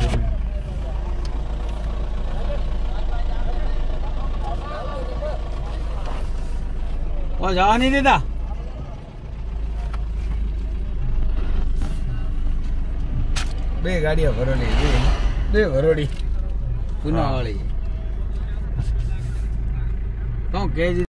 જવા નહીં દેતા બે ગાડીઓ ભરોડી બે ભરોડી પુના વાળી તો કે